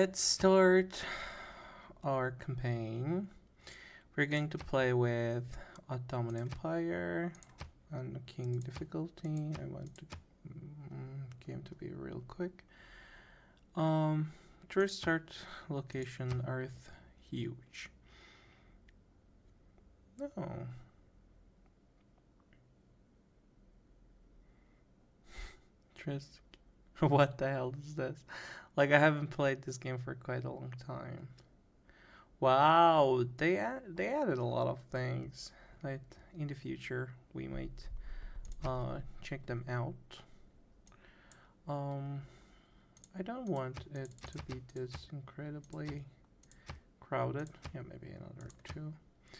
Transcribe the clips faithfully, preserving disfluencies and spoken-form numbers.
let's start our campaign. We're going to play with Ottoman Empire on the King difficulty. I want the mm, game to be real quick. Um, first start location Earth huge. No. Interesting. What the hell is this? Like, I haven't played this game for quite a long time. Wow, they add, they added a lot of things. Like, in the future, we might uh, check them out. Um, I don't want it to be this incredibly crowded. Yeah, maybe another two.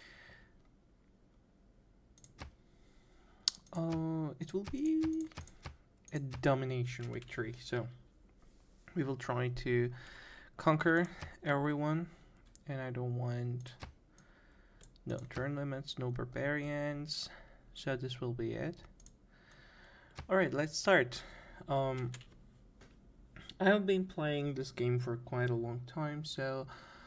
Uh, it will be a domination victory, so we will try to conquer everyone, and I don't want no turn limits, no barbarians, so this will be it. Alright, let's start. um, I have been playing this game for quite a long time, so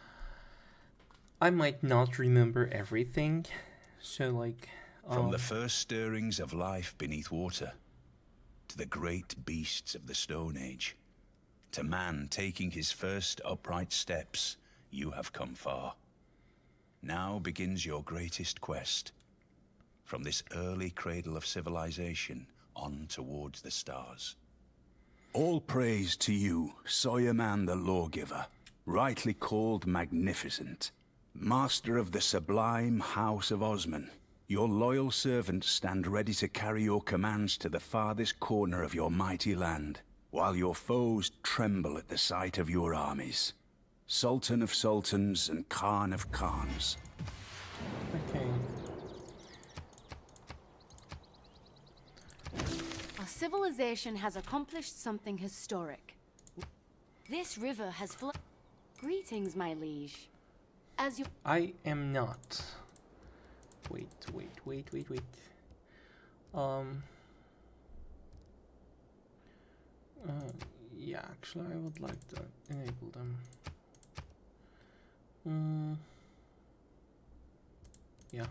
I might not remember everything, so like um, from the first stirrings of life beneath water to the great beasts of the Stone Age, to man taking his first upright steps, you have come far. Now begins your greatest quest, from this early cradle of civilization on towards the stars. All praise to you, Soyerman the Lawgiver, rightly called Magnificent, master of the sublime House of Osman. Your loyal servants stand ready to carry your commands to the farthest corner of your mighty land, while your foes tremble at the sight of your armies. Sultan of Sultans and Khan of Khans. okay. Our civilization has accomplished something historic. This river has flowed. Greetings, my liege. As you I am not. Wait, wait, wait, wait, wait. Um. Uh, yeah, actually, I would like to enable them. Mm. Yeah.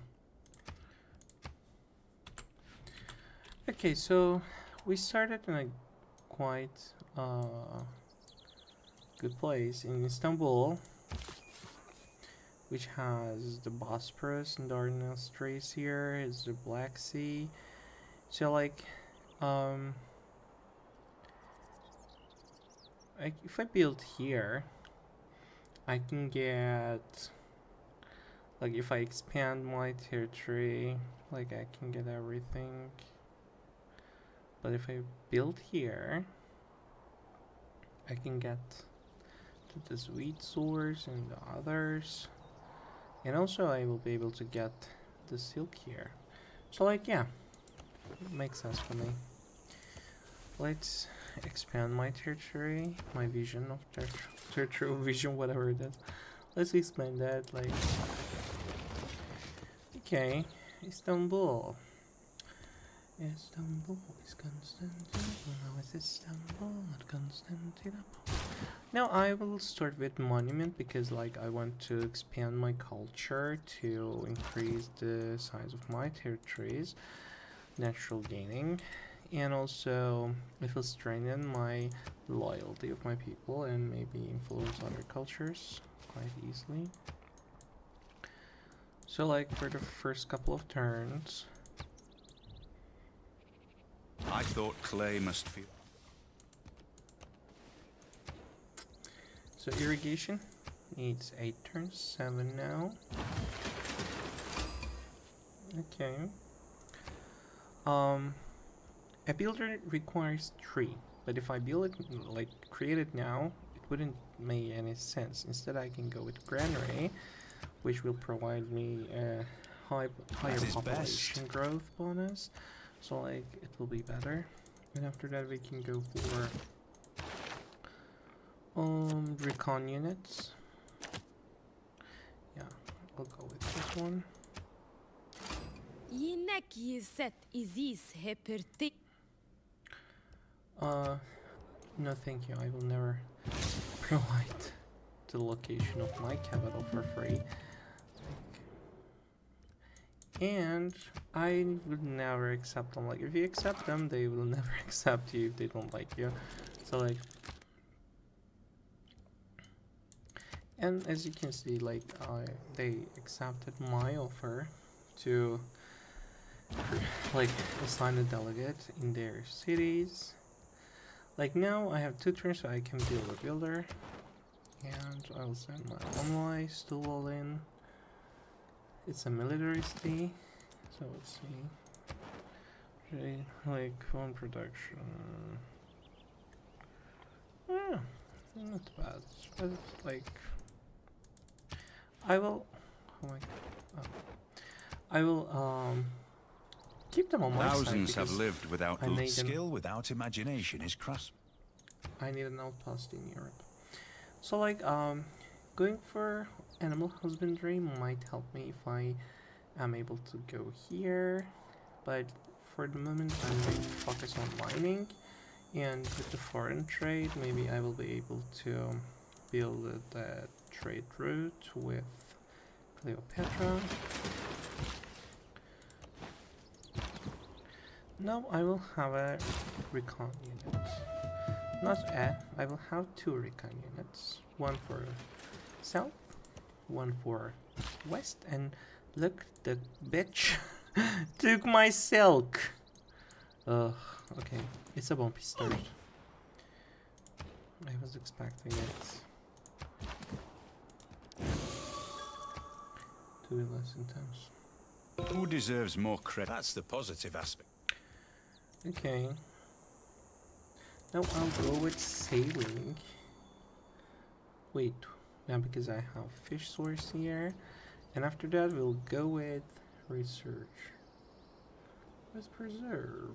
Okay, so we started in a quite uh, good place in Istanbul, which has the Bosporus and Dardanelles Straits here, is the Black Sea. So like, um, I, if I build here, I can get, like if I expand my territory, like I can get everything. But if I build here, I can get to this wheat source and the others. And also I will be able to get the silk here. So like, yeah, it makes sense for me. Let's expand my territory, my vision of ter territorial vision, whatever it is. Let's expand that, like, okay, Istanbul. Istanbul is Constantinople, now it's Istanbul, not Constantinople. Now I will start with monument because like I want to expand my culture to increase the size of my territories, natural gaining, and also it will strengthen my loyalty of my people and maybe influence other cultures quite easily. So like for the first couple of turns, I thought clay must feel. so irrigation needs eight turns, seven now. Okay. Um, a builder requires three, but if I build it, like create it now, it wouldn't make any sense. Instead, I can go with granary, which will provide me a high, higher population growth bonus. So like it will be better, and after that we can go for um recon units. Yeah, I'll go with this one. Uh, no thank you, I will never provide the location of my capital for free. And I would never accept them. Like, if you accept them, they will never accept you if they don't like you. So, like, and as you can see, like, uh, they accepted my offer to, like, assign a delegate in their cities. Like, now I have two turns, so I can build a builder. And I'll send my allies still all in. It's a military city, so let's see. Okay, like one production. Yeah, not bad. But like, I will. Oh my God. Oh. I will um keep them on my side. Thousands have lived without I skill, without imagination is crust. I need an outpost in Europe. So like um, going for animal husbandry might help me if I am able to go here, but for the moment I'm going to focus on mining, and with the foreign trade maybe I will be able to build a trade route with Cleopatra. Now I will have a recon unit. Not a, I will have two recon units. One for south, one for west, and look, the bitch took my silk. Ugh, okay, it's a bumpy start. I was expecting it to be less intense. Who deserves more credit? That's the positive aspect. Okay. Now I'll go with sailing. Wait, yeah, because I have fish source here. And after that we'll go with research. Let's preserve.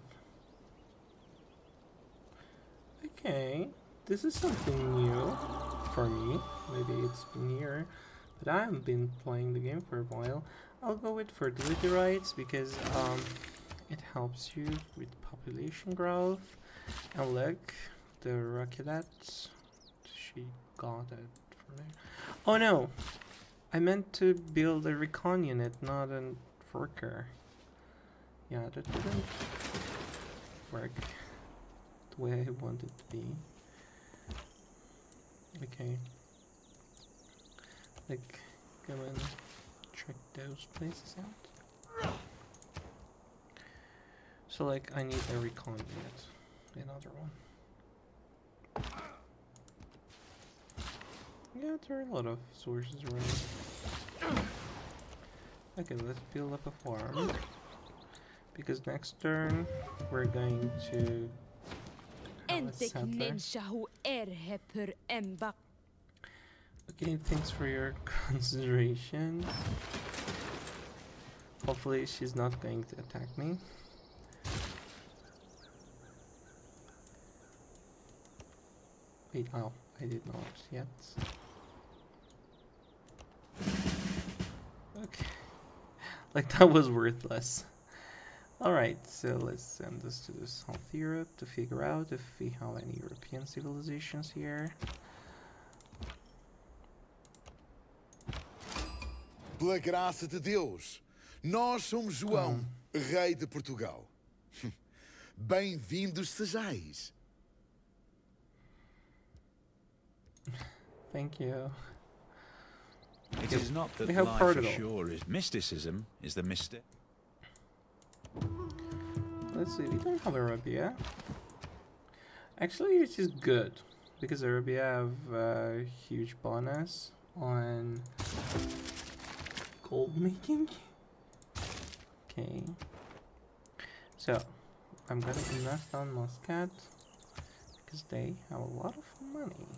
Okay, this is something new for me. Maybe it's been here, but I haven't been playing the game for a while. I'll go with fertility rights because um, it helps you with population growth. And look, the rocketette, she got it from there. Oh no, I meant to build a recon unit, not a worker. Yeah, that didn't work the way I wanted it to be. Okay, like, go and check those places out. So like, I need a recon unit. Another one. Yeah, there are a lot of sources around. Okay, let's build up a farm. Because next turn we're going to have a settler. Okay, thanks for your consideration. Hopefully she's not going to attack me. Wait, oh, I did not yet. Okay. Like, that was worthless. Alright, so let's send this to the South Europe to figure out if we have any European civilizations here. Pela graça de Deus, nós somos João, oh. Rei de Portugal. Bem-vindos sejais. Thank you. It is not that life ashore is mysticism is the mystic. Let's see, we don't have Arabia. Actually, which is good because Arabia have a huge bonus on gold making. Okay, so I'm gonna invest on Muscat because they have a lot of money.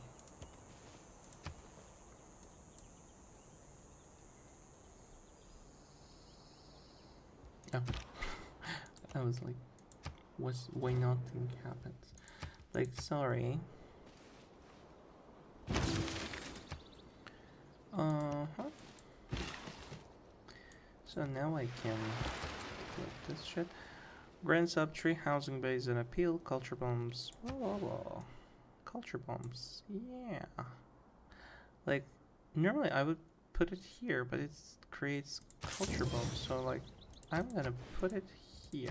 Oh, I was like, what's, why nothing happens? Like, sorry. Uh-huh. So now I can put this shit. Grand sub tree, housing base and appeal, culture bombs. Blah, blah, blah. Culture bombs, yeah. Like, Normally I would put it here, but it creates culture bombs, so like I'm gonna put it here.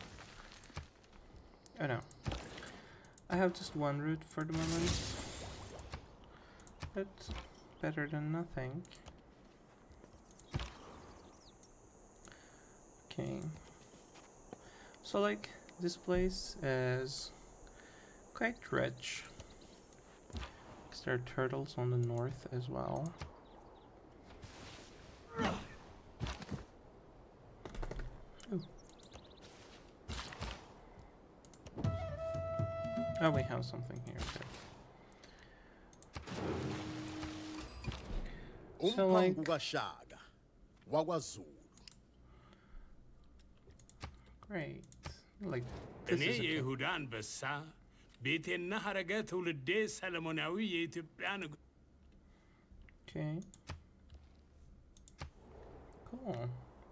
Oh no. I have just one route for the moment. But better than nothing. Okay. So like this place is quite rich. Because there are turtles on the north as well. Ooh. Oh, we have something here too. So like, great. Like, this is a okay. Cool.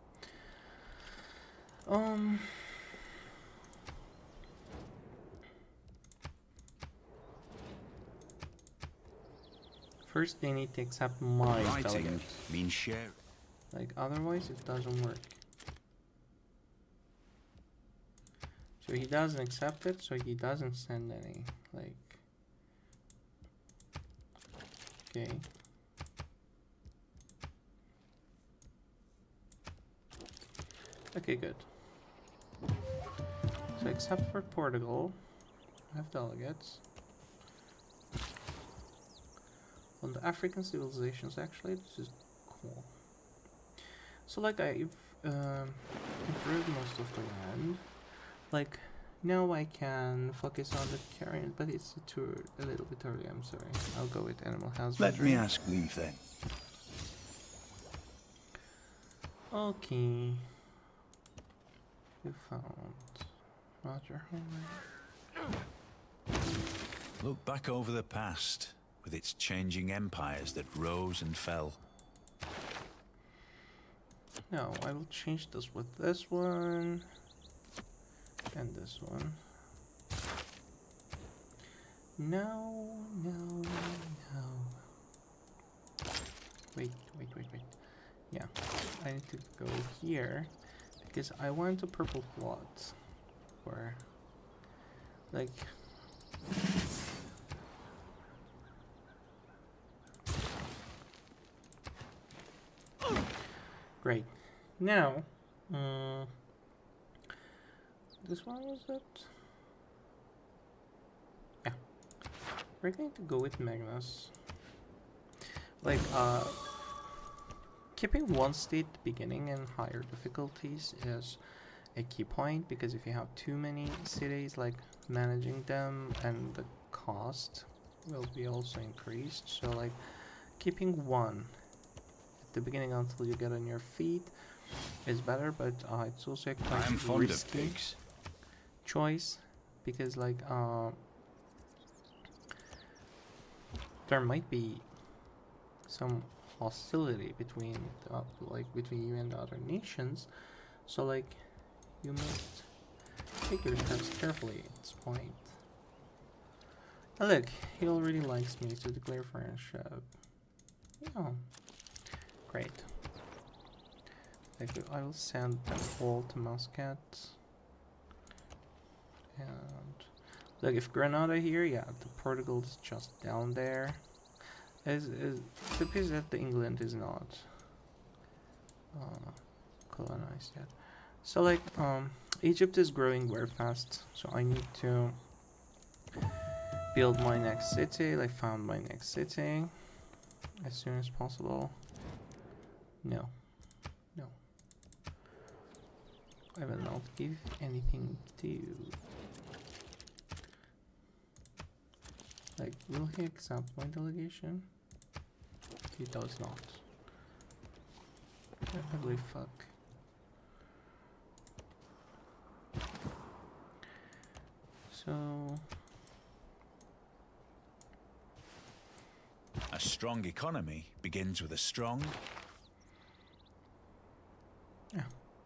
Um. First, they need to accept my delegate. Means share. Like, otherwise, it doesn't work. So he doesn't accept it, so he doesn't send any. Like, okay. Okay, good. So except for Portugal, I have delegates. On the African civilizations, actually, this is cool. So like I've um, improved most of the land. Like now I can focus on the carrion, but it's too a little bit early. I'm sorry. I'll go with animal husbandry. Let me ask leave then. Okay. You found Roger. Look back over the past, with its changing empires that rose and fell. No, I will change this with this one. And this one. No, no, no. Wait, wait, wait, wait. Yeah, I need to go here. Because I want a purple plot. Where, like... Great. Now, uh, this one was it? Yeah. We're going to go with Magnus. Like, uh, keeping one state at the beginning and higher difficulties is a key point, because if you have too many cities, like managing them and the cost will be also increased. So like keeping one at the beginning until you get on your feet is better, but uh, it's also a quite I'm fond of risky pigs. choice, because like uh, there might be some hostility between the, like between you and the other nations, so like you must take your steps carefully at this point. Oh, look, he already likes me to declare friendship. Yeah, great. Like, I will send them all to Muscat. And look, if Granada here, yeah, the Portugal is just down there. Is is the piece that the England is not uh, colonized yet. So like um Egypt is growing very fast, so I need to build my next city, like found my next city as soon as possible. No. No. I will not give anything to you. Like, will he accept my delegation? He does not. Ugly fuck. So... A strong economy begins with a strong... Yeah.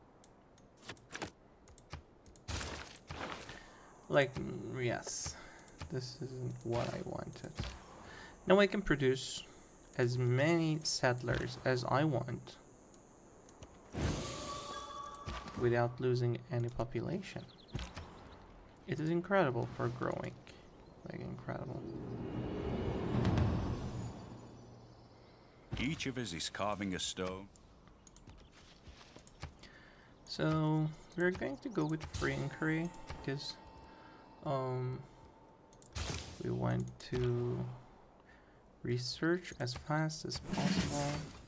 Like, mm, yes. This isn't what I wanted. Now I can produce as many settlers as I want without losing any population. It is incredible for growing. Like, incredible. Each of us is carving a stone. So we're going to go with free inquiry because um we want to research as fast as possible.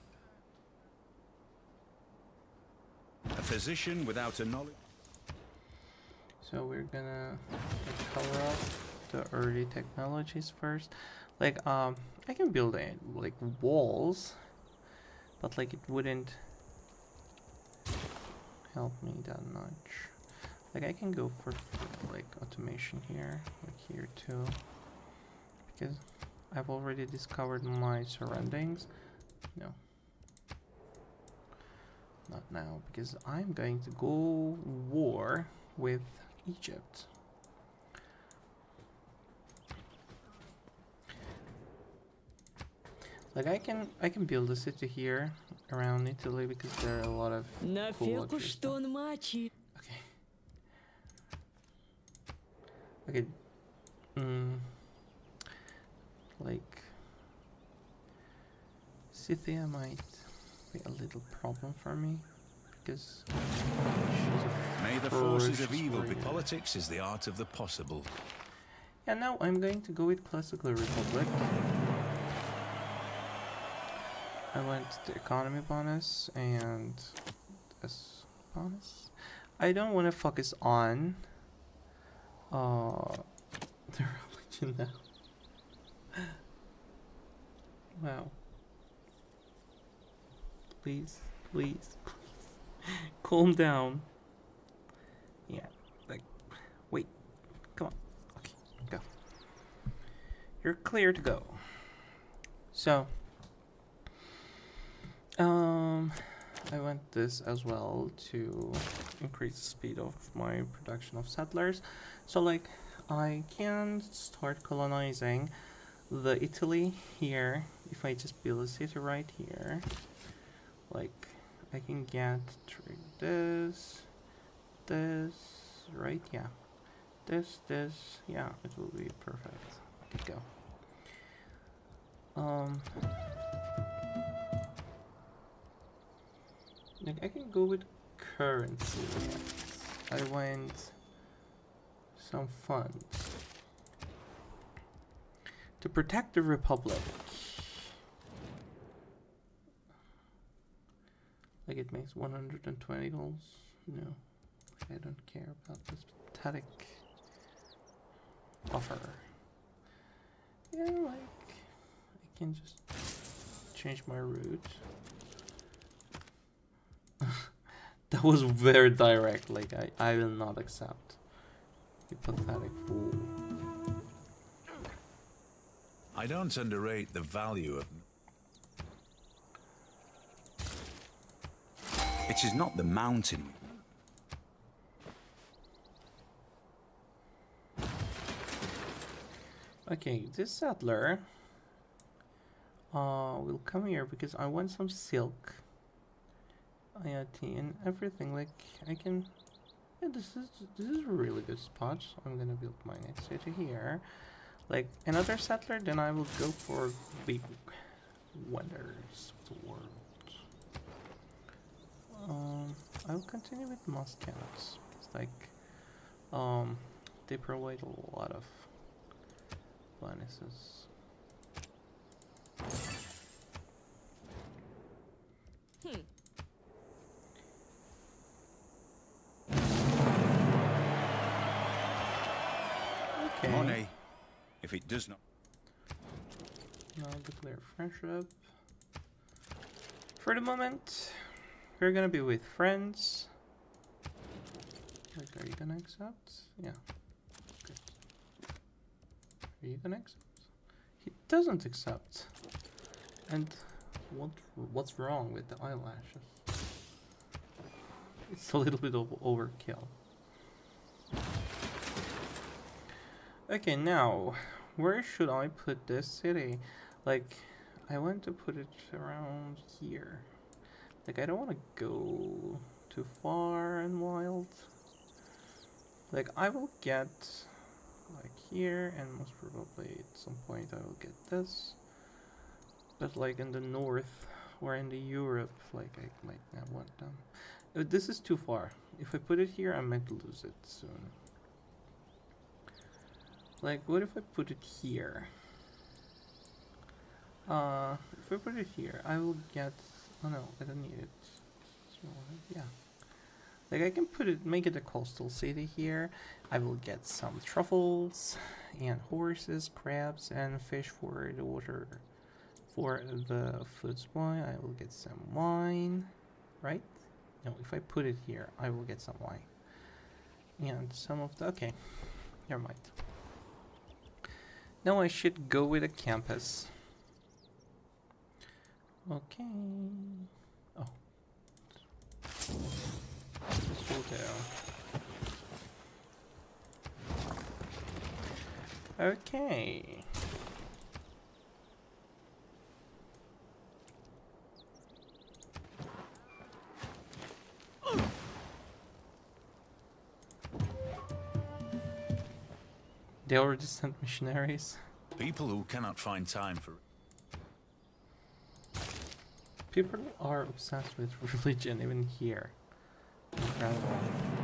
A physician without a knowledge. So we're gonna like, cover up the early technologies first. Like um I can build a, like walls, but like it wouldn't help me that much. Like I can go for, for like automation here, like here too, because I've already discovered my surroundings. No, not now, because I'm going to go war with Egypt. Like I can I can build a city here around Italy because there are a lot of cool luxury stuff. Okay. Okay. Mm, like Scythia might be a little problem for me because she's a May the forces of ferocious evil be warrior. politics is the art of the possible. Yeah, now I'm going to go with Classical Republic. I want the economy bonus and this bonus. I don't want to focus on uh, the religion now. Wow. Please, please, please. Calm down. Yeah, like, wait. Come on. Okay, go. You're clear to go. So, um, I want this as well to increase the speed of my production of settlers. So, like, I can start colonizing the Italy here if I just build a city right here. Like, I can get through this, this, right? Yeah, this, this, yeah, it will be perfect. Okay, go. Um, like I can go with currency. I want some funds to protect the Republic. Like it makes one hundred twenty goals. No, I don't care about this pathetic offer. Yeah, like I can just change my route. That was very direct. Like I, I will not accept. You pathetic fool. I don't underrate the value of... It is not the mountain. Okay, this settler uh, will come here because I want some silk, I O T, and everything. Like I can. Yeah, this is this is a really good spot. So I'm gonna build my next city here. Like another settler, then I will go for big wonders of the world. Um, I'll continue with Muscats. It's like, um, they provide a lot of bonuses. Hmm. Okay. Money, if it does not... Now declare friendship. For the moment, we're gonna be with friends. Like, are you gonna accept? Yeah. Good. Are you gonna accept? He doesn't accept. And what? What's wrong with the eyelashes? It's a little bit of overkill. Okay, now where should I put this city? Like, I want to put it around here. Like, I don't want to go too far and wild. Like, I will get like here, and most probably at some point I will get this. But like in the north or in the Europe, like I might not want them. Uh, This is too far. If I put it here, I might lose it soon. Like, what if I put it here? Uh, if I put it here, I will get. Oh no, I don't need it. So, yeah. Like I can put it, make it a coastal city here. I will get some truffles and horses, crabs, and fish for the water. For the food supply, I will get some wine, right? No, if I put it here, I will get some wine. And some of the, okay, never mind. Now I should go with a campus. Okay. Oh. This will do. Okay. They already sent missionaries. People who cannot find time for People are obsessed with religion even here. Incredible.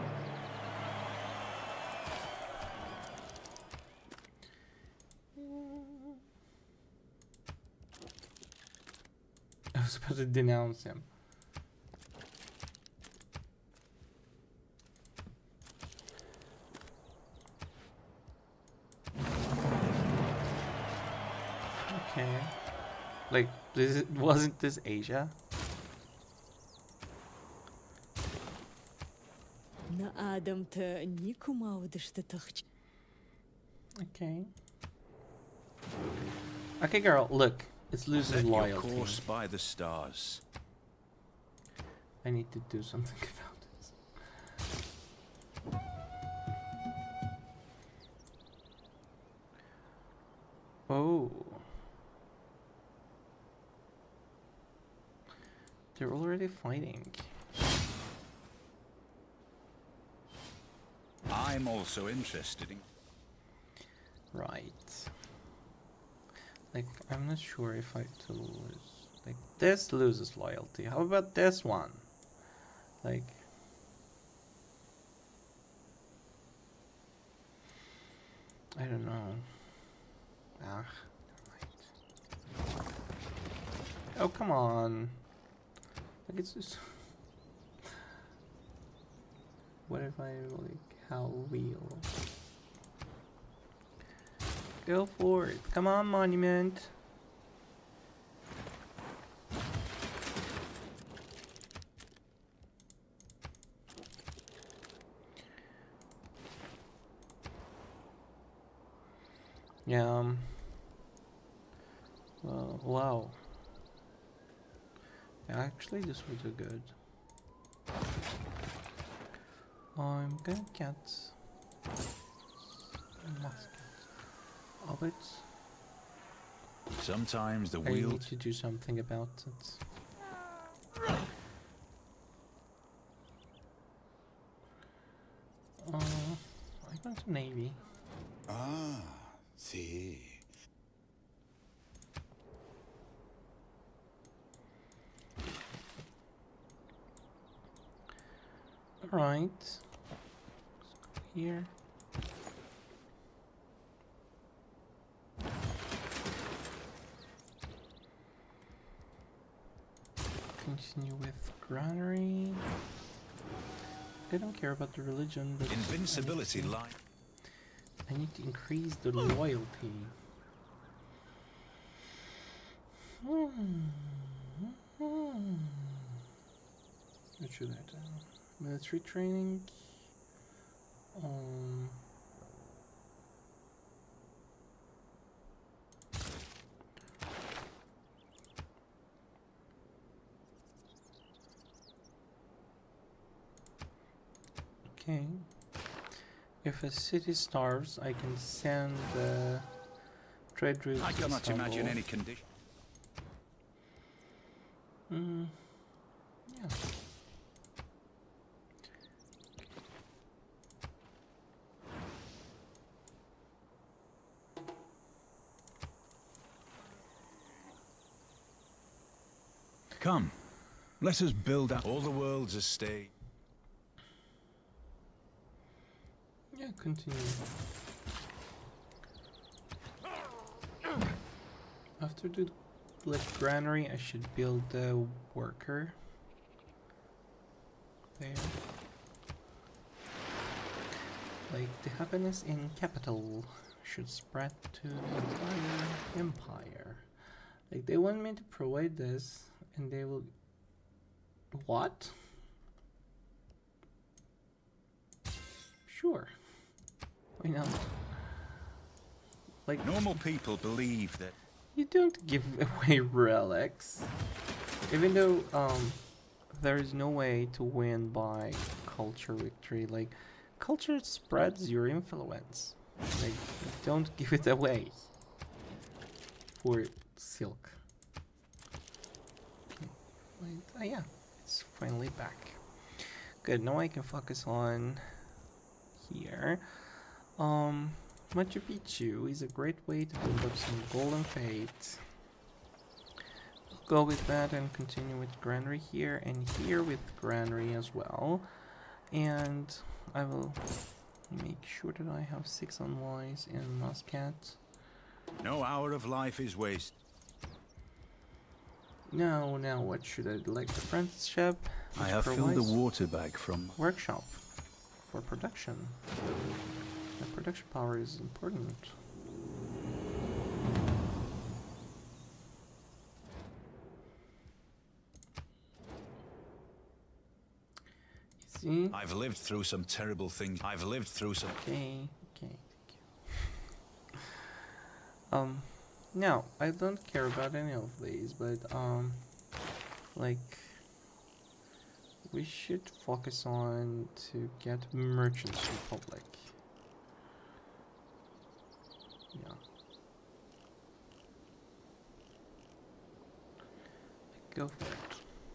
I was supposed to denounce him. Okay. Like, this wasn't this Asia? Okay. Okay, girl, look. It's losing set your loyalty. course by the stars. I need to do something about this. Oh. They're already fighting. I'm also interested in. Right. Like, I'm not sure if I to lose. Like, this loses loyalty. How about this one? Like, I don't know. Ah, never mind. Oh, come on. Like, it's just. What if I, like, how wheel? Go for it. Come on, monument. Yeah. Um, well, wow. Actually, this will do good. I'm gonna get a musket. Oh, but Sometimes the I wheel. need to do something about it. Uh, I want to Navy. Ah, see. Alright. Let's go here. Continue with granary. I don't care about the religion, but Invincibility I need, line. to, I need to increase the loyalty. Hmm. Hmm. What should I do? Military training. Um. Okay. If a city starves, I can send uh, trade routes I to cannot imagine Istanbul. any condition. Come, let us build up all the world's a stage. Yeah, continue. After the like granary, I should build the worker. There. Like the happiness in capital should spread to the entire empire. Like they want me to provide this, and they will. What? Sure. Why not? Like Normal people believe that you don't give away relics, even though um there is no way to win by culture victory. Like culture spreads your influence. Like don't give it away for silk. Wait, oh yeah, it's finally back. Good. Now I can focus on here. Um. Machu Picchu is a great way to build up some golden fate. We'll go with that and continue with granary here and here with granary as well. And I will make sure that I have six envoys in Muscat. no hour of life is wasted. Now, now what should I do? Like the apprenticeship? I have filled the water bag from Workshop for production. The production power is important. See? I've lived through some terrible things. I've lived through some. Okay, okay, thank you. um, now I don't care about any of these, but um, like we should focus on to get Merchants Republic. Yeah. Go for it.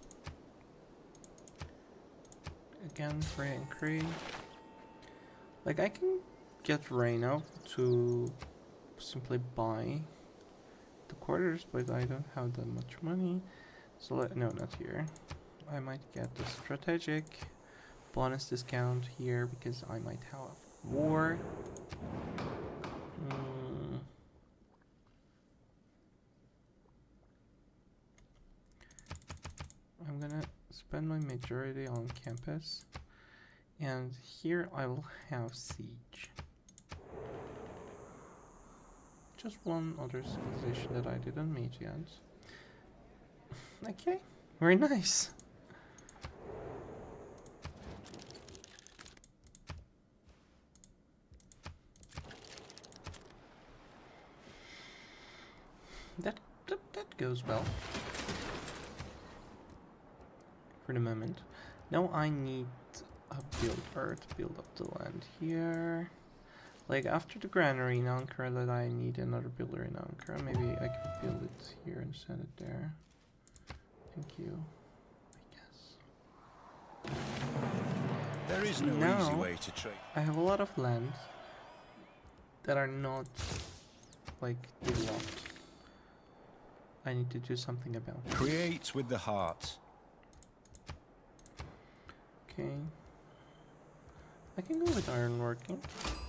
Again, Frey and Cree. Like, I can get Reyna to simply buy the quarters, but I don't have that much money. So, let, no, not here. I might get the strategic bonus discount here because I might have a war. Mm. I'm gonna spend my majority on campus, and here I will have siege. Just one other civilization that I didn't meet yet. Okay, very nice. That, that that goes well for the moment. Now I need a builder to build up the land here. Like after the granary in Ankara, that I need another builder in Ankara. Maybe I can build it here and send it there. Thank you. I guess. There is no now, easy way to trade. I have a lot of land that are not like developed. I need to do something about it. Create with the heart. Okay. I can go with ironworking.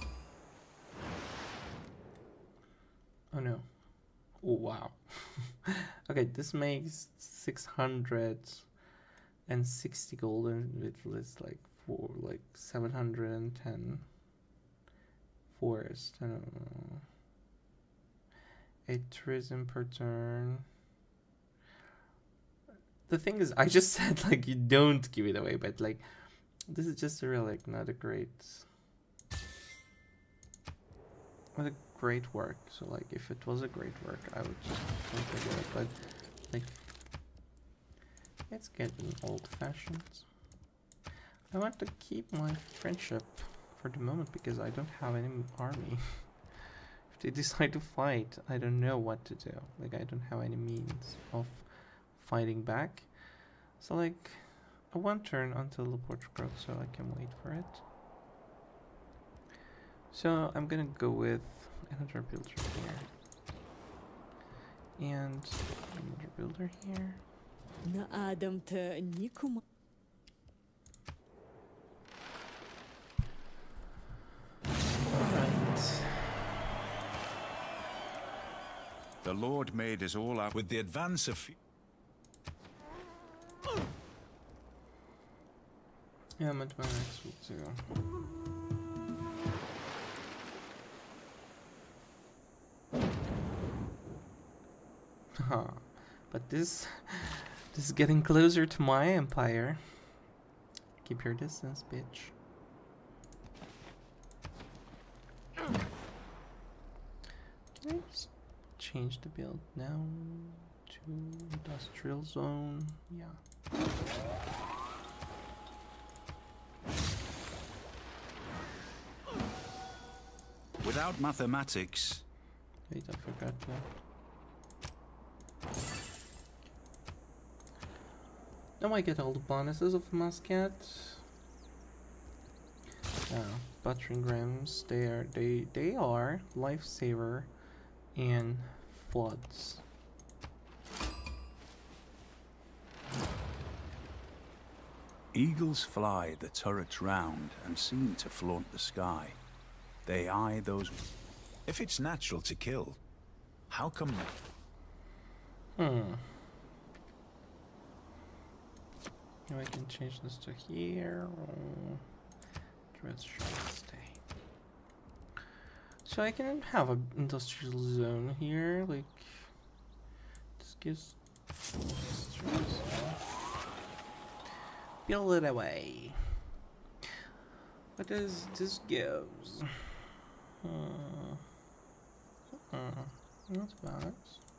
Oh no. Oh wow. Okay, this makes six hundred sixty gold and with like for like seven hundred ten forest. I don't know. Eight tourism per turn. The thing is, I just said like you don't give it away, but like this is just a real like not a great, not a great work. So like if it was a great work, I would just totally do it. But like it's getting old-fashioned. I want to keep my friendship for the moment because I don't have any army. If they decide to fight, I don't know what to do. Like I don't have any means of fighting back. So like a one turn until the portrait growth, so I can wait for it. So I'm gonna go with another builder here. And another builder here. Na Adam te nikum. Alright. The Lord made us all out with the advance of... Yeah, I'm at my next week too. Huh. But this this is getting closer to my empire. Keep your distance, bitch. Can I just change the build now to industrial zone? Yeah. Without mathematics... Wait, I forgot that. Now I get all the bonuses of Muscat. Yeah, buttering grams. They are they they are lifesaver and floods. Eagles fly the turrets round and seem to flaunt the sky. They eye those... If it's natural to kill, how come... Hmm. Now I can change this to here. Or dress shall stay. So I can have an industrial zone here, like this gives build it away. What does this goes? Uh, uh, not bad.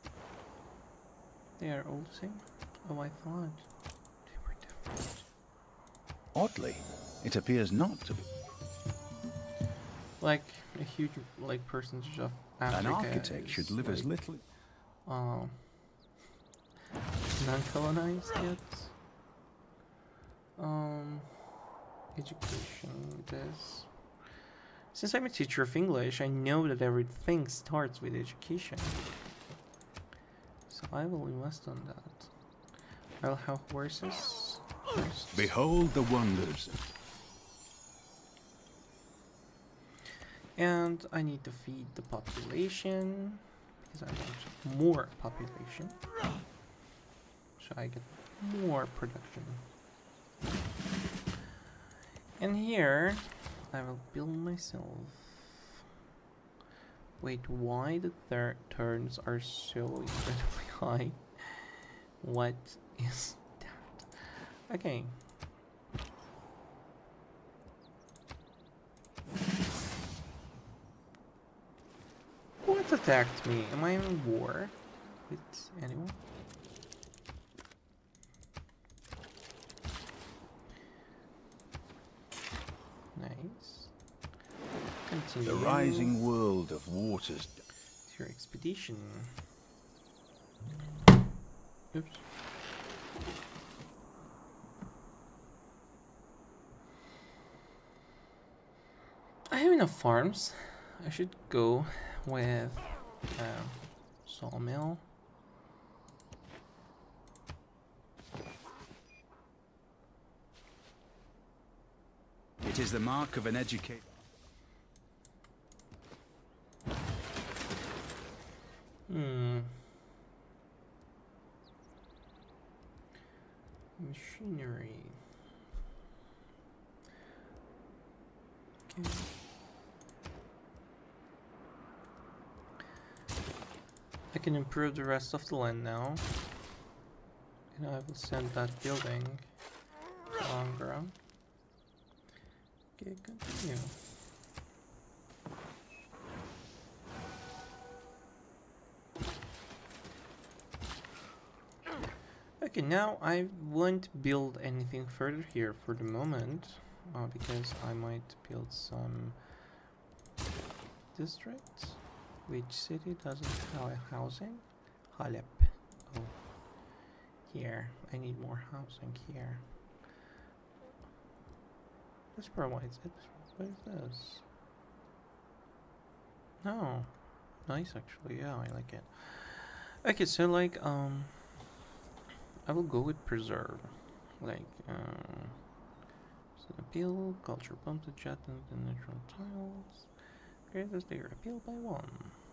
They are all the same. Oh, I thought they were different. Oddly, it appears not to be. Like a huge like percentage of Africa. An architect should live like, as little. Um, non-colonized yet. Um, education. This. Since I'm a teacher of English, I know that everything starts with education. So I will invest on that. I'll have horses first. Behold the wonders. And I need to feed the population because I want more population. So I get more production. And here I will build myself. Wait, why the thir turns are so incredibly high? What is that? Okay. What attacked me? Am I in war with anyone? Nice. Continue. The rising world of waters. Your expedition. Oops. I have enough farms. I should go with uh, sawmill. It is the mark of an educated. Hmm. Machinery. Okay. I can improve the rest of the land now. And I will send that building to Angra. Okay, continue. Okay, now I won't build anything further here for the moment, uh, because I might build some districts. Which city doesn't have housing? Halep. Oh, here. I need more housing here. This provides it. What is this? No. Nice, actually. Yeah, I like it. Okay, so like, um... I will go with preserve. Like, uh, so appeal, culture bump the jet and the natural tiles. Greatest their appeal by one.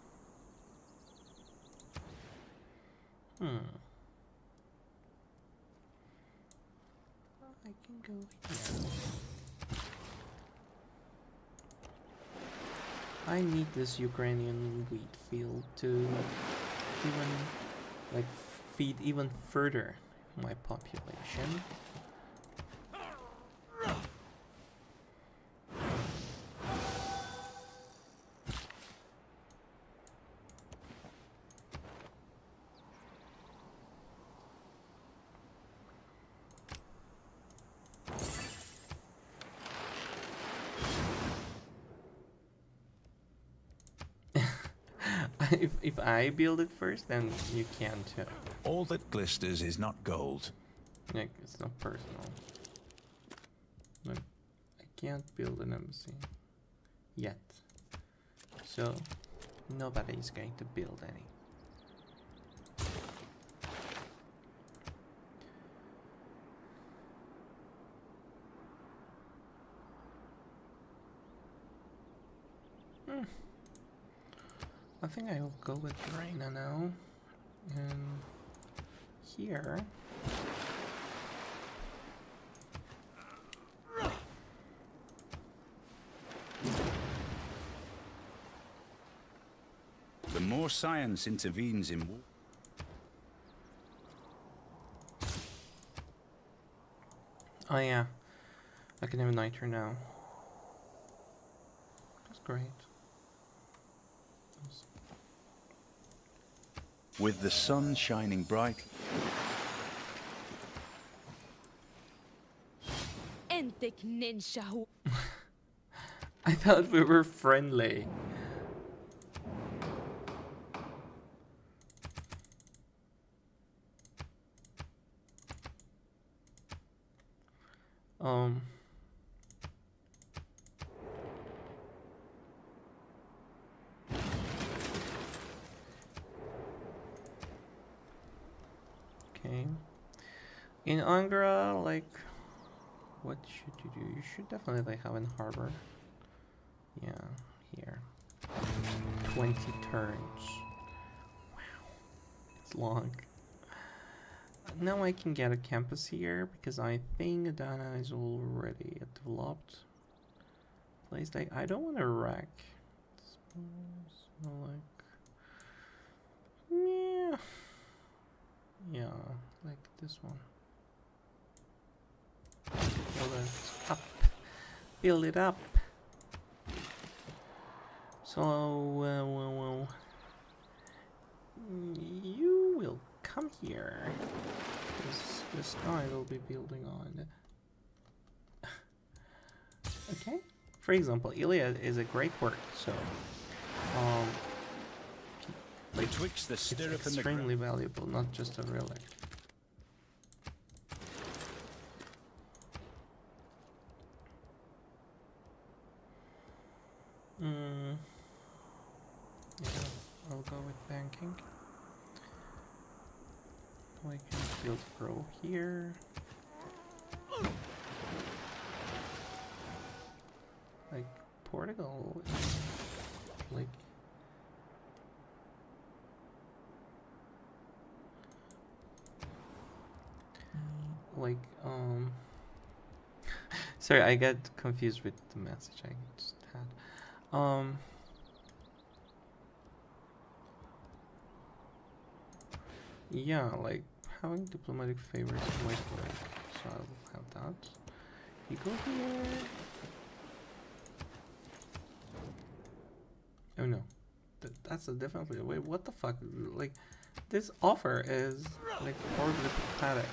Hmm. I can go here. I need this Ukrainian wheat field to even like feed even further my population. If, if I build it first, then you can too. All that glisters is not gold. Like, it's not personal. Look, I can't build an embassy yet. So, nobody is going to build any. Hmm. I think I will go with Reina now. And here. The more science intervenes in war. Oh yeah, I can have a niter now. That's great. That's With the sun shining bright. I thought we were friendly. Um. Okay. In Angara, like, what should you do? You should definitely like have an harbor. Yeah, here. twenty turns. Wow. It's long. Now I can get a campus here because I think Adana is already a developed place. Like, I don't want to wreck. So like, yeah, yeah, like this one. Build it up. Build it up. So, uh, well, well, you will come here. This, this guy will be building on. Okay. For example, Iliad is a great work, so um, like, Betwixt the it's stirrup and the extremely ground. valuable, not just a relic. Mm. Yeah, I'll go with banking. We can build grow here. Like Portugal, like like um. Sorry, I got confused with the message I just had. Um. Yeah, like having diplomatic favors might work, so I will have that. You go here. Oh no, Th that's a definitely wait. What the fuck? Like, this offer is like horribly pathetic.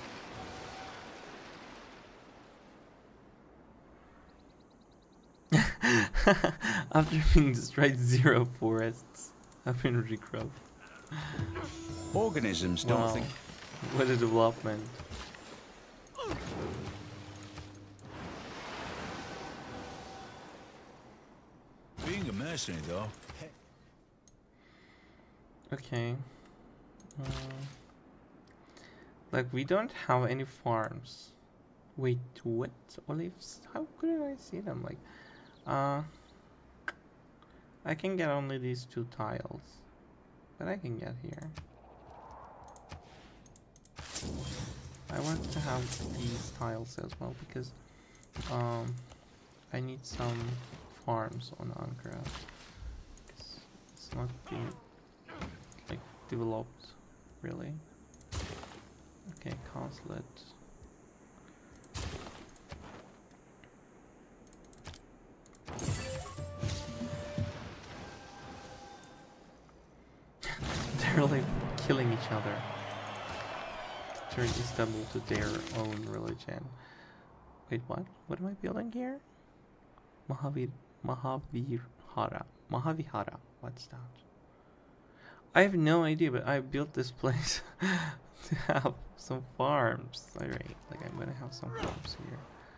After being destroyed zero forests have been regrowth. Organisms don't Wow. think. What a development. Being a mercenary, though. Okay. Uh, Like, we don't have any farms. Wait, what? Olives? How couldn't I see them? Like, uh, I can get only these two tiles, but I can get here. I want to have these tiles as well because, um, I need some farms on Ankara. It's, it's not being, like, developed, really. Okay, consulate. They're like killing each other. Turn Istanbul to their own religion. Wait, what? What am I building here? Mahavir Mahavirhara. Mahavihara. What's that? I have no idea, but I built this place to have some farms. Alright, like I'm gonna have some farms here.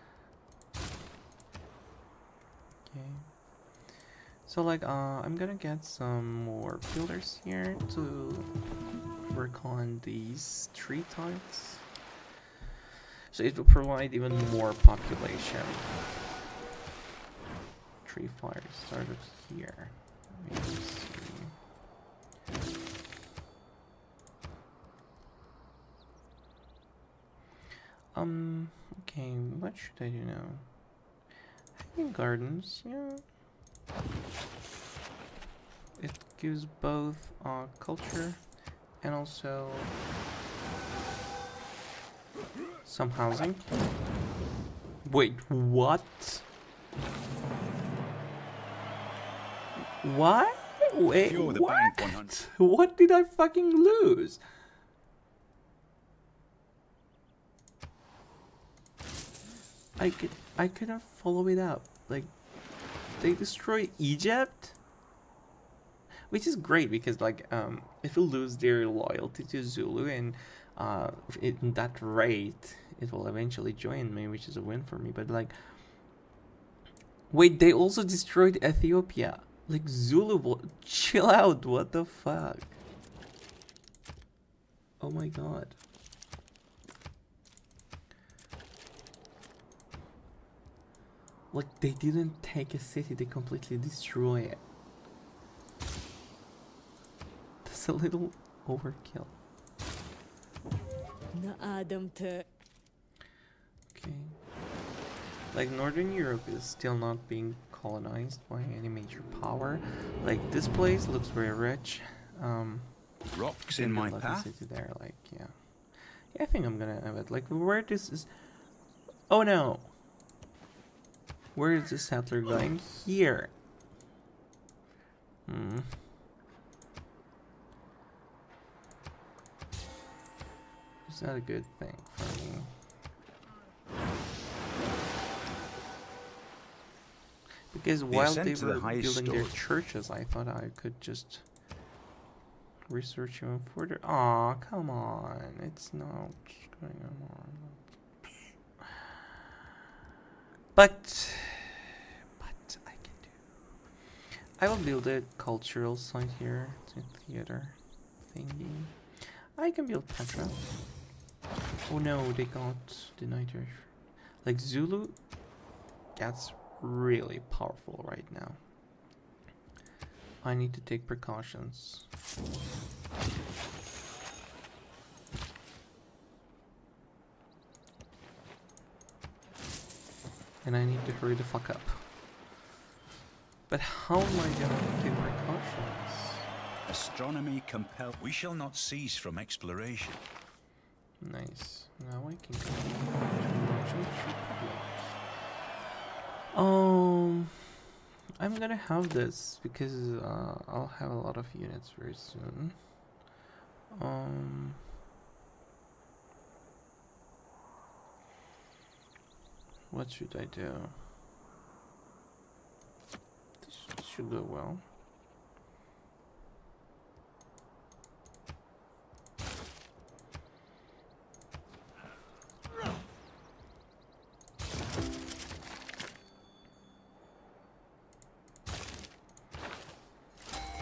Okay. So like uh I'm gonna get some more builders here to work on these tree types. So it will provide even more population. Tree fires started here. Let me see. Um, okay, what should I do now? Hanging gardens, yeah. It gives both uh, culture and also some housing. Wait, what? What? Wait, You're the what? bank one hundred. What did I fucking lose? I could I couldn't follow it up. Like, they destroy Egypt, which is great because like um it will lose their loyalty to Zulu, and uh in that rate it will eventually join me, which is a win for me. But like, wait, they also destroyed Ethiopia. Like, Zulu will chill out. What the fuck? Oh my god. Like, they didn't take a city, they completely destroy it. That's a little overkill. Okay. Like, Northern Europe is still not being colonized by any major power. Like, this place looks very rich. Um, Rocks in my path. city there, like, yeah. Yeah, I think I'm gonna have it. Like, where this is... Oh no! Where is the settler going? Here. Hmm. Is that a good thing for me? Because The while ascent they to the were highest building their storage. churches, I thought I could just research even further. Aw, come on. It's not going on. But, but I can do. I will build a cultural site here. It's a theater thingy. I can build Petra. Oh no, they got denied her. Like, Zulu, that's really powerful right now. I need to take precautions. And I need to hurry the fuck up. But how am I gonna take precautions? Astronomy compel. We shall not cease from exploration. Nice. Now I can go to Czech Republic. Um, I'm gonna have this because uh, I'll have a lot of units very soon. Um. What should I do? This should go well.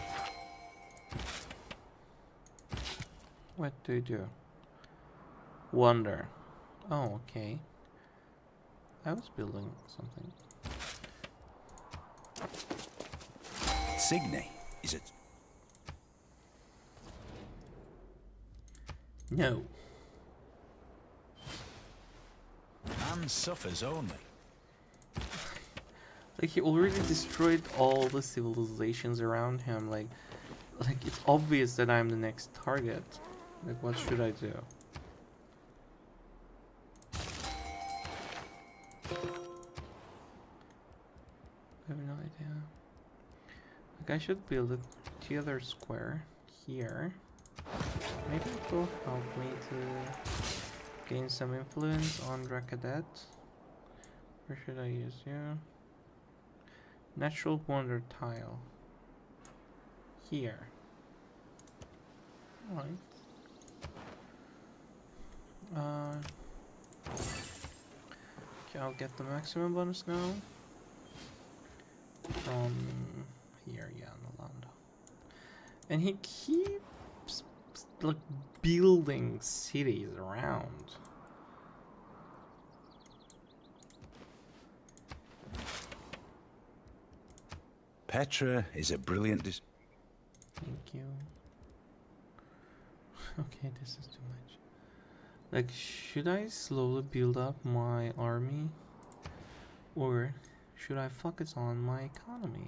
What do you do? Wonder. Oh, okay. I was building something. Signe, is it? No. Man suffers only. Like, he already destroyed all the civilizations around him. Like, like it's obvious that I'm the next target. Like, what should I do? I have no idea. Like, I should build a theater square here. Maybe it will help me to gain some influence on Drakadet. Where should I use you? Natural wonder tile. Here. Alright. Uh, okay, I'll get the maximum bonus now. From here, yeah, Nalanda. And he keeps like building cities around. Petra is a brilliant dis- Thank you. Okay, this is too much. Like, should I slowly build up my army? Or should I focus on my economy?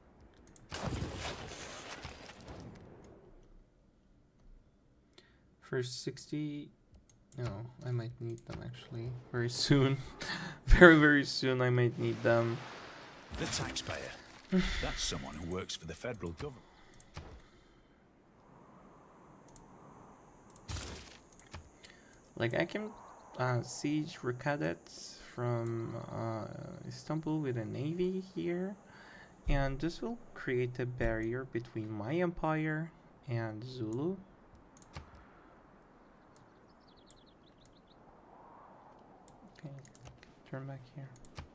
For sixty... No, I might need them actually. Very soon. very, very soon I might need them. The taxpayer. That's someone who works for the federal government. Like, I can uh, siege Rakadet from uh, Istanbul with a navy here, and this will create a barrier between my empire and Zulu. Okay, turn back here.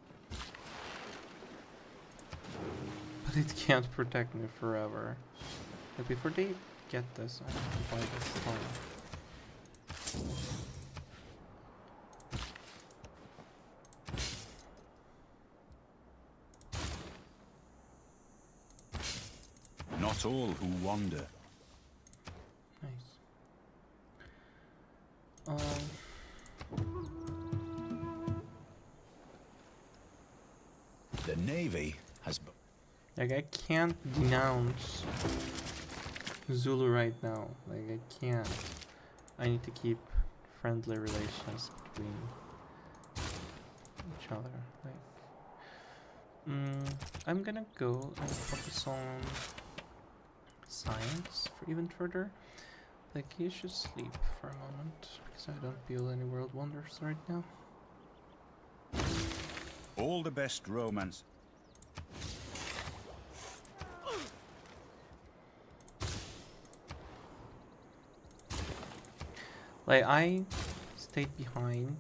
But it can't protect me forever. But before they get this, I have to buy this tunnel. Not all who wander. Nice. Um. The navy has. Like, I can't denounce Zulu right now. Like, I can't. I need to keep friendly relations between each other. Like, mm, I'm gonna go and focus on science for even further. Like, you should sleep for a moment because I don't build any world wonders right now. All the best romance. Like, I stayed behind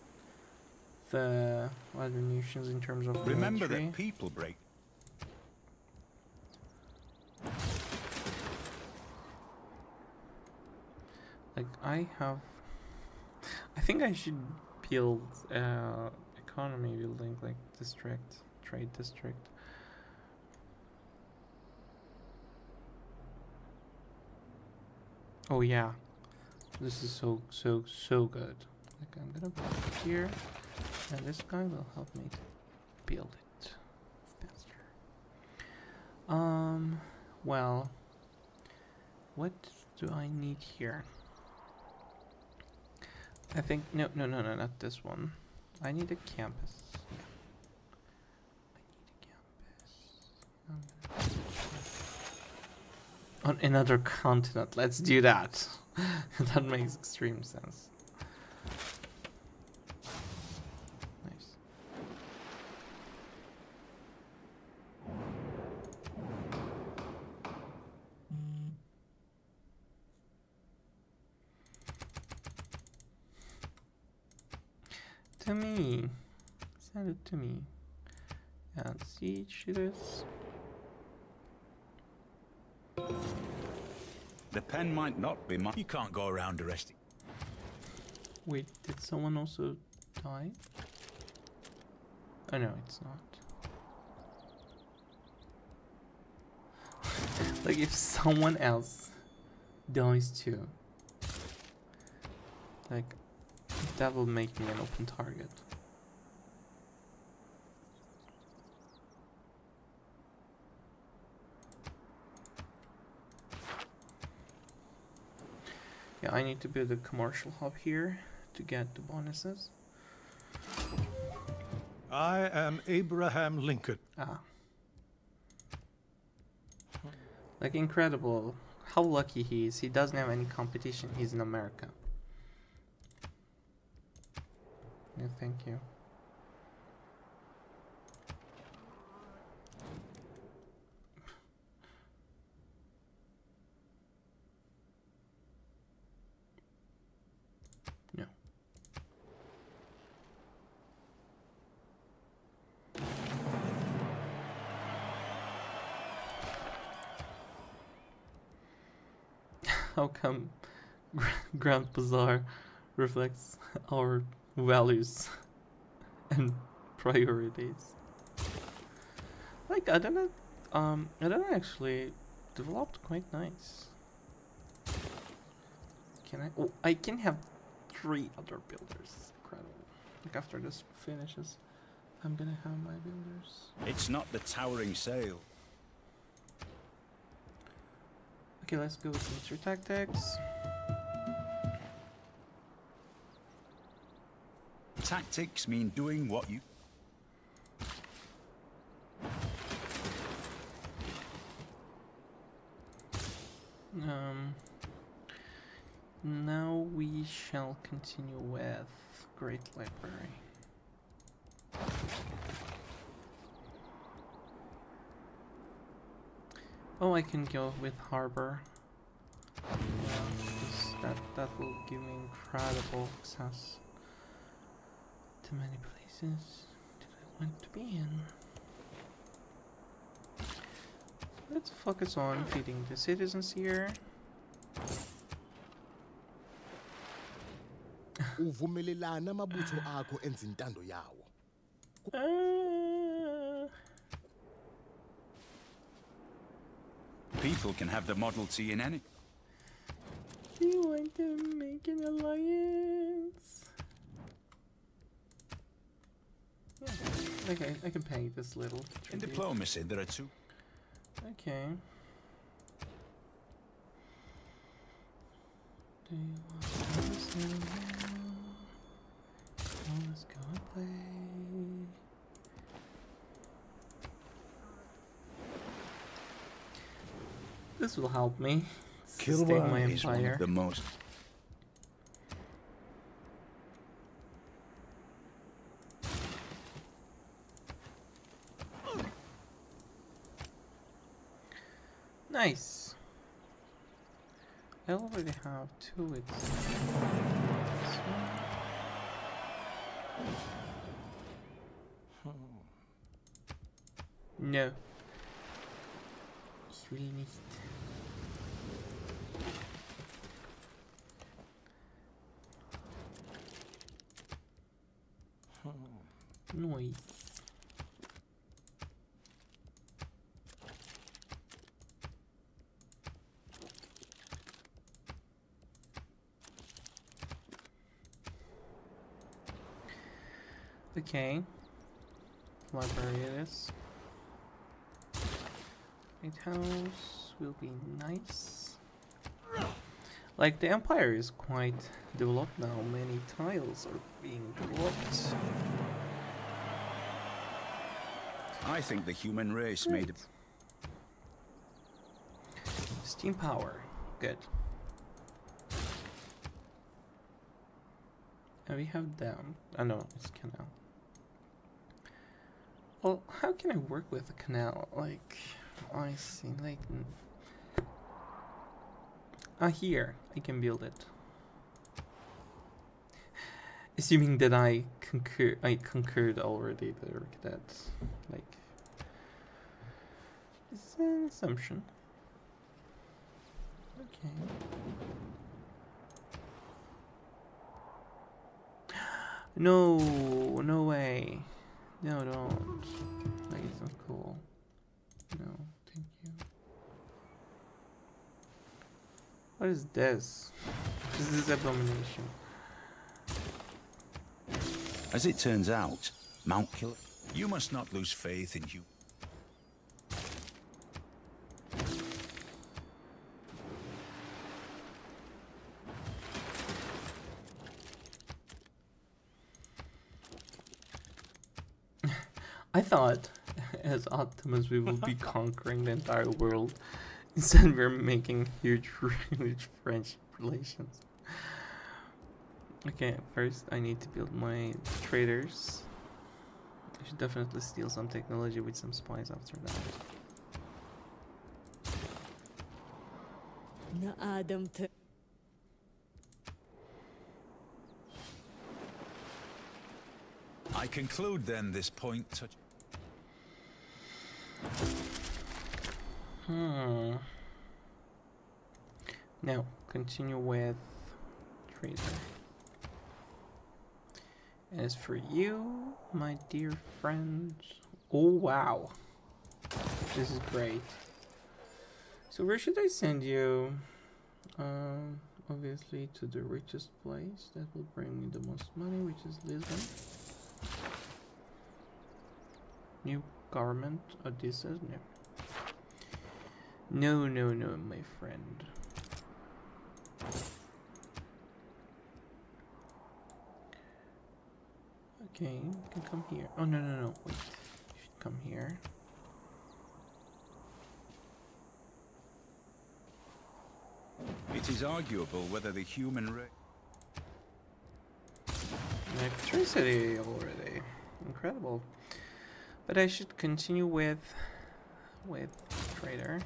the other nations in terms of Remember military. that people break. Like, I have... I think I should build uh, economy building, like, district, trade district. Oh yeah. This is so, so, so good. Like, I'm gonna build it here, and this guy will help me to build it faster. Um, well, what do I need here? I think, no, no, no, no, not this one. I need a campus. Yeah. I need a campus. On another continent. Let's do that. That makes extreme sense. Nice. To me. Send it to me. And siege this. The pen might not be mine. You can't go around arresting. Wait, did someone also die? Oh no, it's not. Like if someone else dies too, like that will make me an open target. Yeah, I need to build a commercial hub here to get the bonuses. I am Abraham Lincoln. Ah. Like incredible. How lucky he is. He doesn't have any competition. He's in America. Yeah, thank you. No. How come Grand Bazaar reflects our values and priorities? Like I don't know, um, I don't know, actually developed quite nice. Can I? Oh, I can have three other builders. Incredible. Like after this finishes, I'm gonna have my builders. It's not the towering sail. Okay, let's go with military tactics. Tactics mean doing what you... Um, now we shall continue with Great Library. Oh, I can go with Harbor. Yeah, because that, that will give me incredible access to many places that I want to be in. Let's focus on feeding the citizens here. Uvumelelana amabutho akho enza intando yawo. Uh, People can have the Model T in any... do you want to make an alliance? Yeah, okay, I can pay this little. In tribute. diplomacy, there are two... Okay. Do you want to listen now? Oh, let's go and play. This will help me sustain my is one empire. of the most... Nice. I already have two. It's no. Ich will nicht. Noise. Okay. Library it is. Lighthouse will be nice. Like the empire is quite developed now. Many tiles are being developed. I think the human race made... Right. Steam power. Good. And we have dam. I know it's canal. Well, how can I work with a canal? Like, I see, like, ah, here I can build it. Assuming that I concur, I concurred already. There, that's like, it's an assumption. Okay. No, no way. No, don't. Like, it's not cool. No, thank you. What is this? This is abomination. As it turns out, Mount Killer... You must not lose faith in you. I thought, as Ottomans, we will be conquering the entire world. Instead, we're making huge, huge friendship relations. Okay, first I need to build my traders. I should definitely steal some technology with some spies after that. Na Adam te I conclude then this point touch... Hmm. Now, continue with trader. As for you, my dear friend... Oh, wow. This is great. So where should I send you? Um, obviously to the richest place. That will bring me the most money, which is Lisbon. New government, Odysseus? No. No, no, no, my friend. Okay, you can come here. Oh, no, no, no, wait. You should come here. It is arguable whether the human race... Electricity already. Incredible. But I should continue with with trader.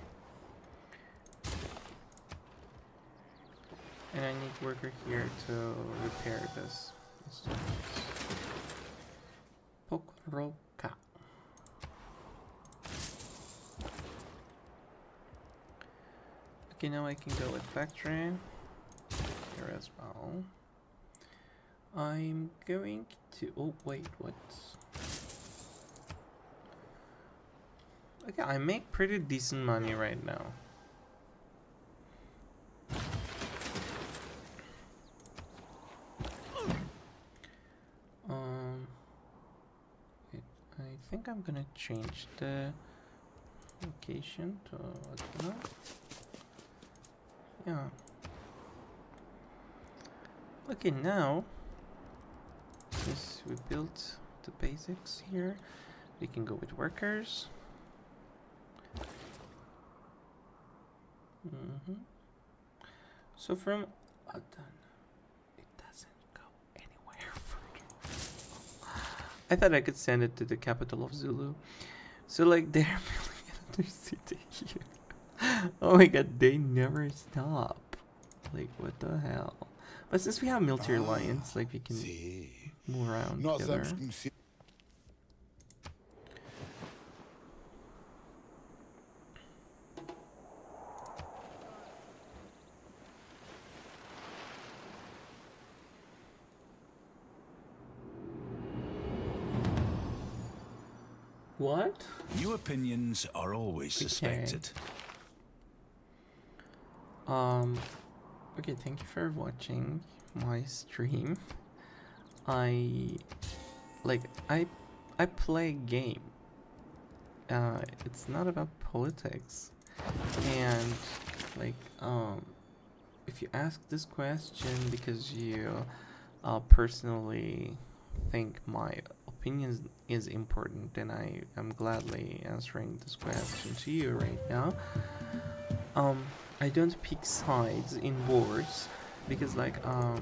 And I need worker here to repair this. Pokroka. Okay, now I can go with factory here as well. I'm going to... Oh, wait, what? Okay, I make pretty decent money right now. Um, wait, I think I'm gonna change the location to Ottoman. Yeah. Okay, now since we built the basics here, we can go with workers. Mm-hmm. So from Ottoman, it doesn't go anywhere further. I thought I could send it to the capital of Zulu. So like they're building another city here. Oh my god, they never stop. Like what the hell? But since we have military alliance, like we can Sim. move around Nós together. ambos conhecemos. What? New opinions are always Okay. suspected. Um, okay, thank you for watching my stream. I, like, I, I play game. Uh, it's not about politics. And, like, um, if you ask this question because you, uh, personally think my opinion is important, then I am gladly answering this question to you right now. Um, I don't pick sides in wars because like um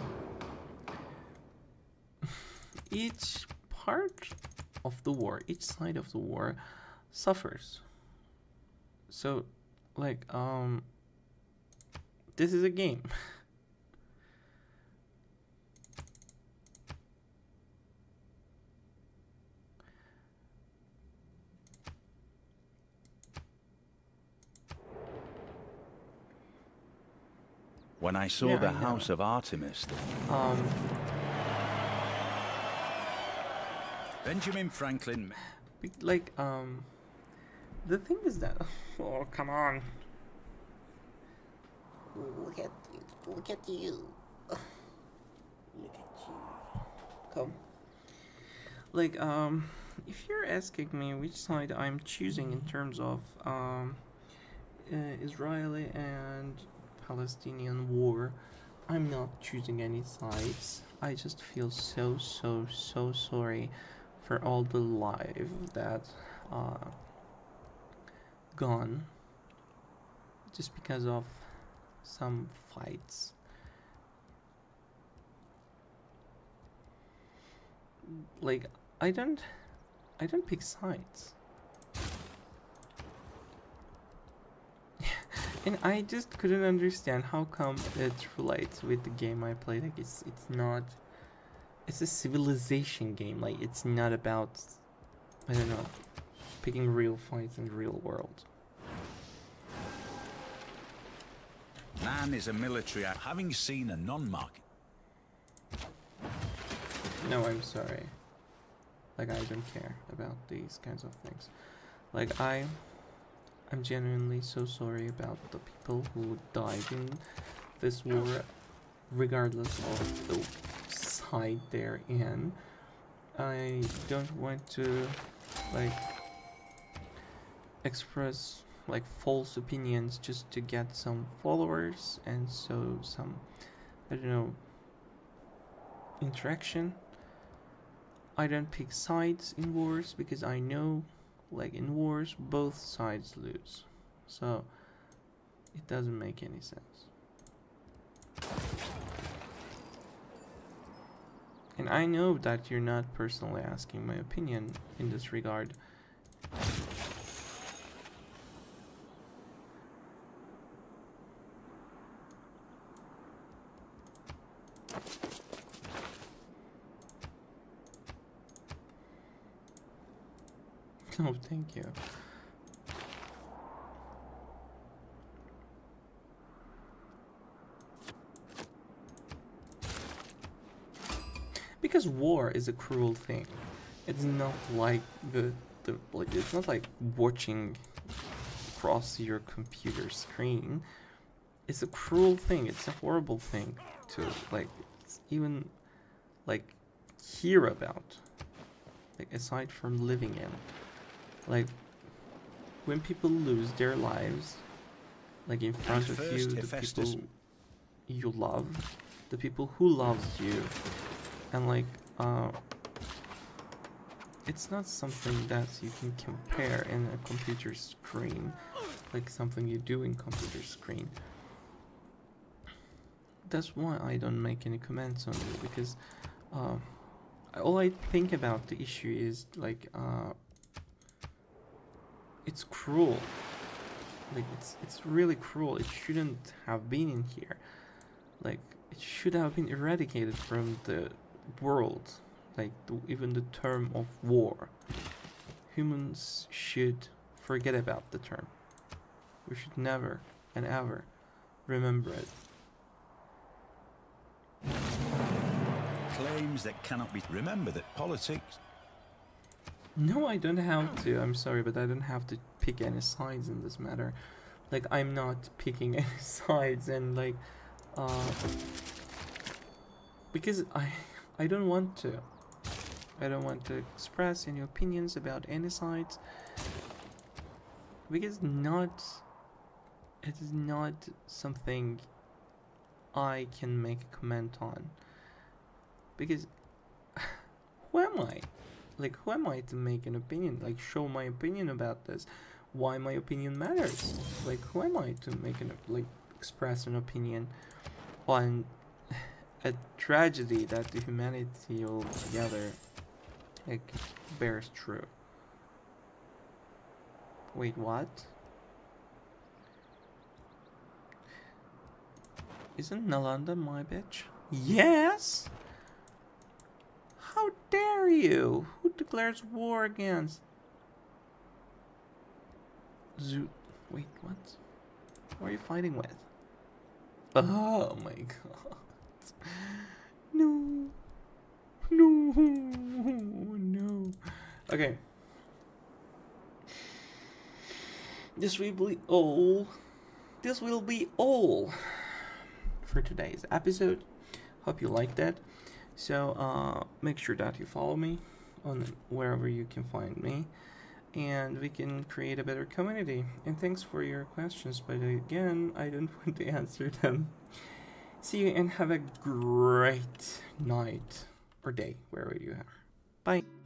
each part of the war, each side of the war suffers. So like um this is a game. When I saw Yeah, the I know. house of Artemis, Um Benjamin Franklin. Be- like um, the thing is that oh come on. Look at you! Look at you! Look at you! Come. Like um, if you're asking me which side I'm choosing in terms of um, uh, Israeli and Palestinian war, I'm not choosing any sides. I just feel so so so sorry for all the life that uh, gone just because of some fights. Like I don't I don't pick sides. And I just couldn't understand how come it relates with the game I play. Like it's it's not it's a civilization game. Like it's not about, I don't know, picking real fights in the real world. Man is a military act. Having seen a non-market. No, I'm sorry. Like I don't care about these kinds of things. Like I I'm genuinely so sorry about the people who died in this war, regardless of the side they're in. I don't want to like express like false opinions just to get some followers and so some, I don't know, interaction. I don't pick sides in wars because I know, like in wars, both sides lose. So it doesn't make any sense. And I know that you're not personally asking my opinion in this regard. Oh, thank you. Because war is a cruel thing. It's not like the the like it's not like watching across your computer screen. It's a cruel thing. It's a horrible thing to like even like hear about. Like aside from living in. Like when people lose their lives, like in front of you, the people you love, the people who loves you, and like uh, it's not something that you can compare in a computer screen, like something you do in computer screen. That's why I don't make any comments on it, because uh, all I think about the issue is like. Uh, It's cruel. Like it's it's really cruel. It shouldn't have been in here. Like it should have been eradicated from the world. Like the, even the term of war. Humans should forget about the term. We should never and ever remember it. Claims that cannot be. Remember that politics. No, I don't have to. I'm sorry, but I don't have to pick any sides in this matter. Like, I'm not picking any sides, and like, uh, because I, I don't want to. I don't want to express any opinions about any sides. Because not, it is not something I can make a comment on. Because, who am I? Like, who am I to make an opinion? Like, show my opinion about this. Why my opinion matters. Like, who am I to make an, like, express an opinion on a tragedy that the humanity altogether, like, bears true. Wait, what? Isn't Nalanda my bitch? Yes! How dare you? Who declares war against ZULU? Wait, what? Who are you fighting with? Oh my god. No. No. No. Okay. This will be all. This will be all for today's episode. Hope you liked that. So uh, make sure that you follow me on wherever you can find me, and we can create a better community. And thanks for your questions, but again, I don't want to answer them. See you and have a great night or day wherever you are. Bye.